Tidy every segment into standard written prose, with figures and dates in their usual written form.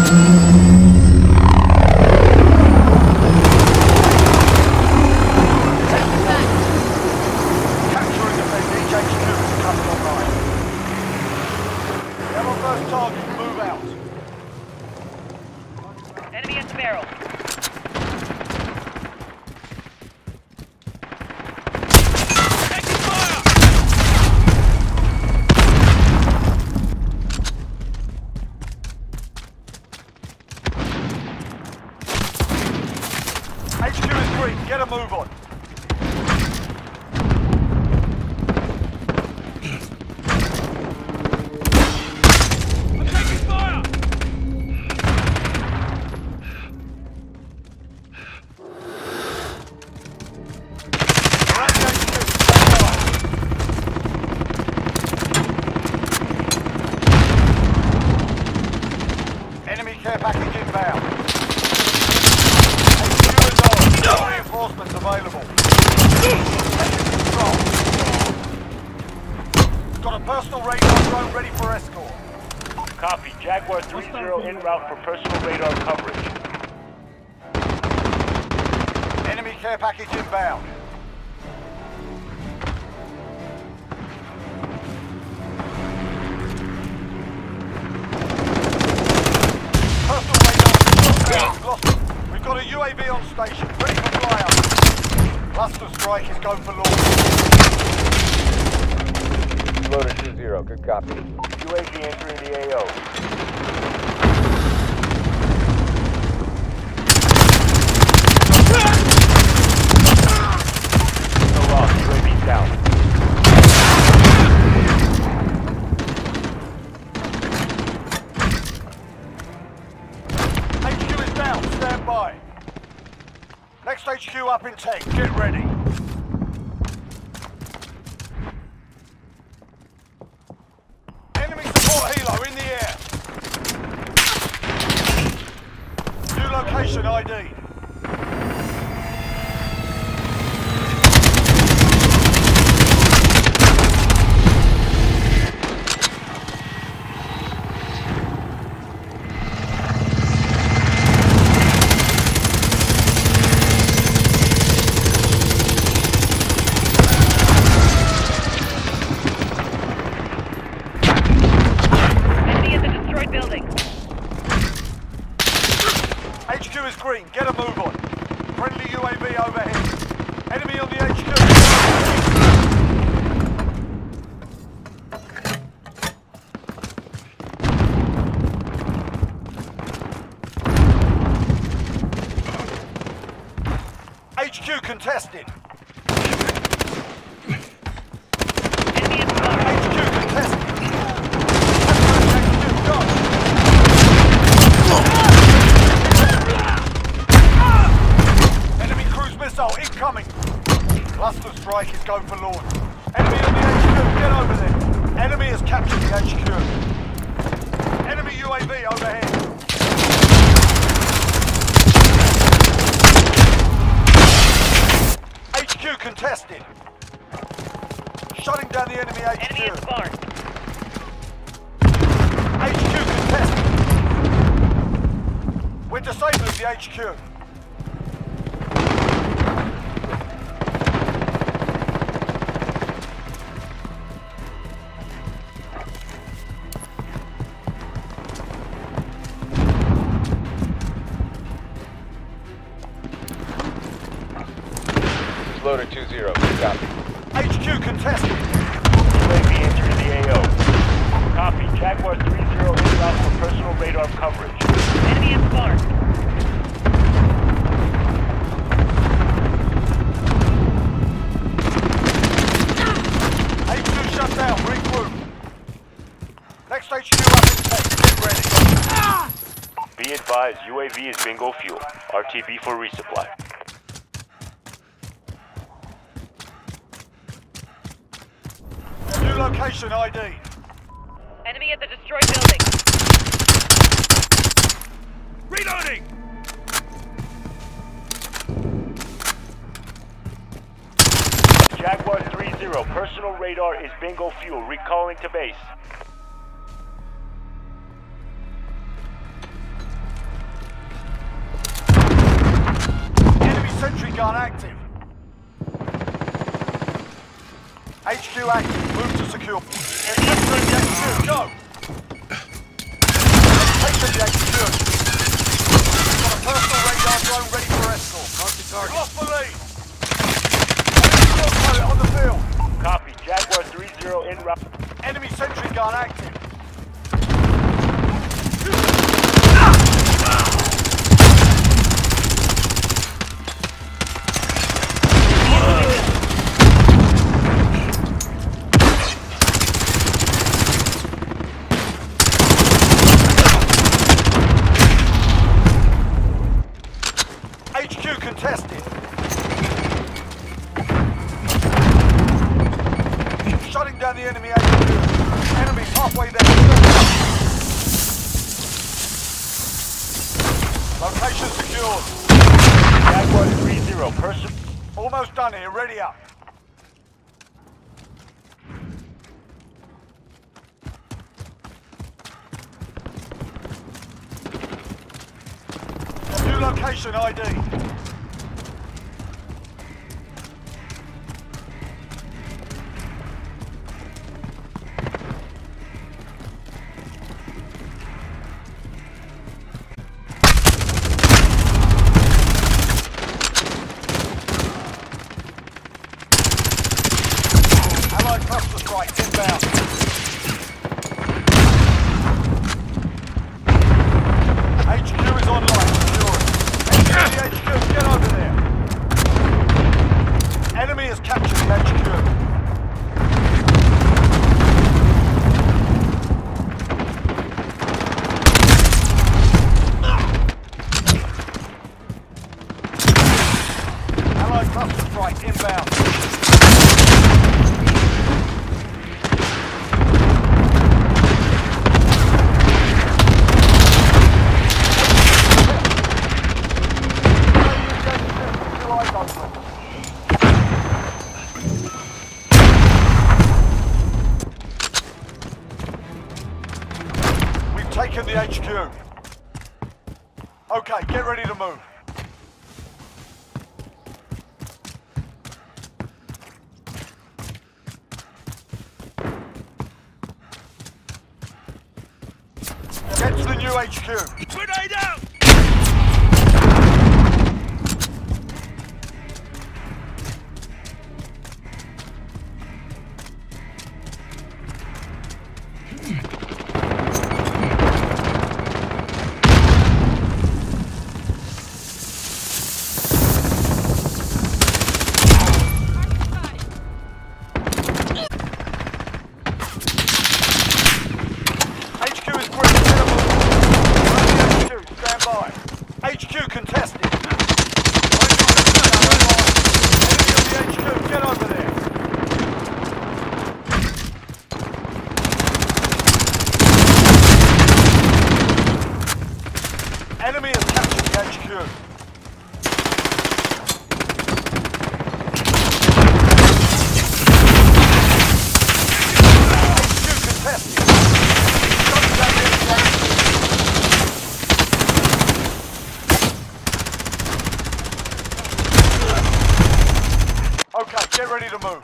Get a move on. I'm taking fire! Enemy care package inbound. Reinforcements available. Got a personal radar drone ready for escort. Copy. Jaguar 3-0 en route for personal radar coverage. Enemy care package inbound. Personal radar lost. We've got a UAV on station, ready for flyout. Cluster strike is going for launch. Loader 2-0, good copy. UAV entering the AO. No loss, UAV down. HQ is down, stand by. Next HQ up in 10, get ready. Enemy support helo in the air. New location ID. HQ is green, get a move on. Friendly UAV overhead. Enemy on the HQ. HQ contested. Enemy in the car. HQ contested. Incoming! Cluster strike is going for launch. Enemy on the HQ, get over there. Enemy has captured the HQ. Enemy UAV overhead. HQ contested. Shutting down the enemy HQ. Enemy in the barn. HQ contested. We're disabling the HQ. Loader 2-0, good copy. HQ contested. UAV entering the AO. Copy. Jaguar 3-0 en route for personal radar coverage. Enemy in the barn. HQ shut down, regroup. Next HQ up in 10, get ready. Be advised, UAV is bingo fuel. RTB for resupply. New location ID. Enemy at the destroyed building. Reloading! Jaguar 3-0, personal radar is bingo fuel. Recalling to base. sentry gun active. HQ active. Move to secure. Capturing the HQ. Go. Taking the HQ. Got a personal radar drone ready for escort. Mark the target. Lost the lead. Pilot on the field. Copy. Jaguar 3-0 en route. Enemy sentry gun active. HQ contested. Shutting down the enemy HQ. Enemies halfway there. Location secured. Jaguar 3-0. Person. Almost done here. Ready up. New location ID. Allied cluster strike inbound. HQ is online. Secure it. Enemy HQ, get over there. Enemy has captured the HQ. Allied cluster strike inbound. We've taken the HQ. Okay, get ready to move. Get to the new HQ. Grenade out! HQ is green. HQ, stand by. HQ contested. Enemy of the HQ, get over there. Enemy has captured the HQ. HQ contested. Shutting down the enemy HQ. Okay, get ready to move.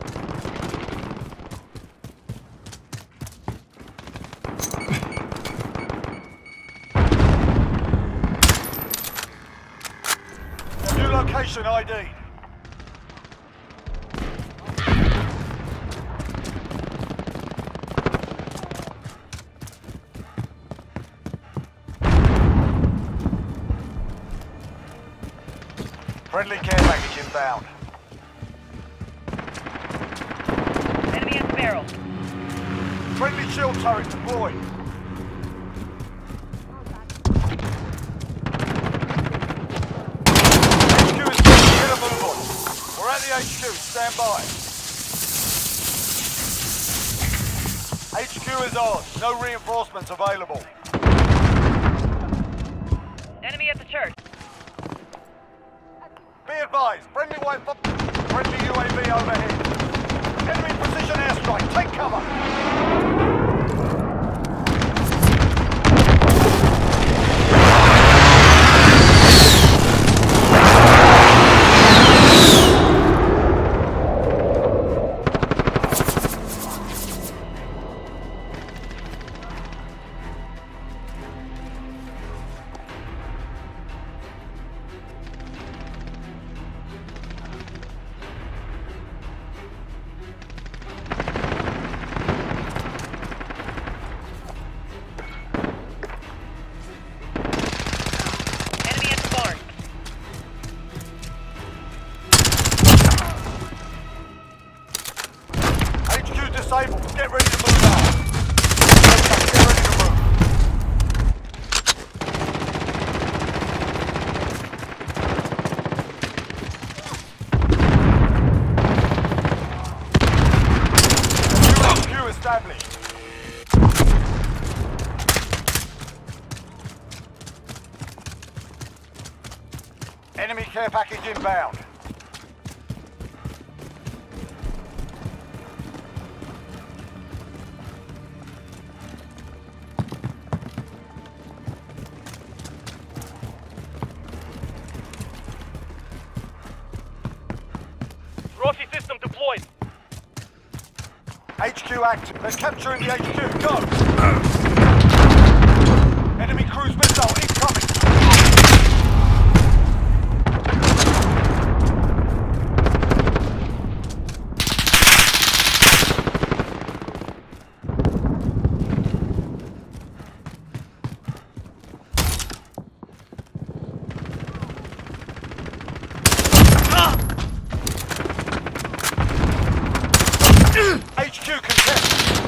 New location ID. Friendly care package inbound. Enemy at the barrel. Friendly shield turret deployed. HQ is ready. Get a move on. We're at the HQ. Stand by. HQ is ours. No reinforcements available. Enemy at the church. Be advised. Friendly UAV overhead. Enemy precision airstrike. Take cover. Enemy care package inbound. Trophy system deployed. HQ active. They're capturing the HQ. Go! Enemy cruise missile incoming. HQ contested.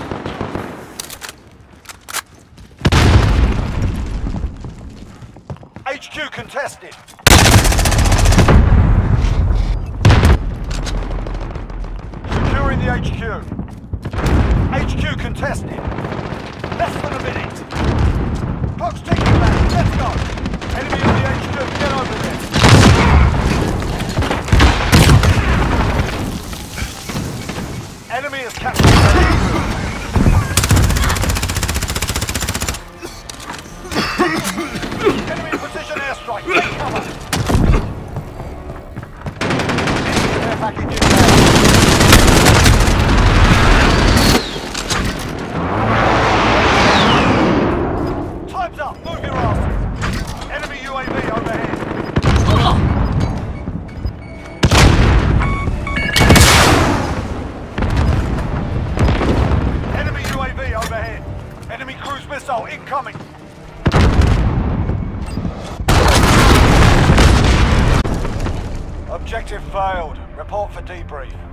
HQ contested. Securing the HQ. HQ contested. Less than a minute. Clock's ticking, man. Let's go. Enemy on the HQ. Get over there. Enemy is captured. Enemy precision airstrike. Take cover. Air package inbound. Time's up. Move your ass. Enemy UAV overhead. Enemy UAV overhead. Enemy cruise missile incoming. Objective failed. Report for debrief.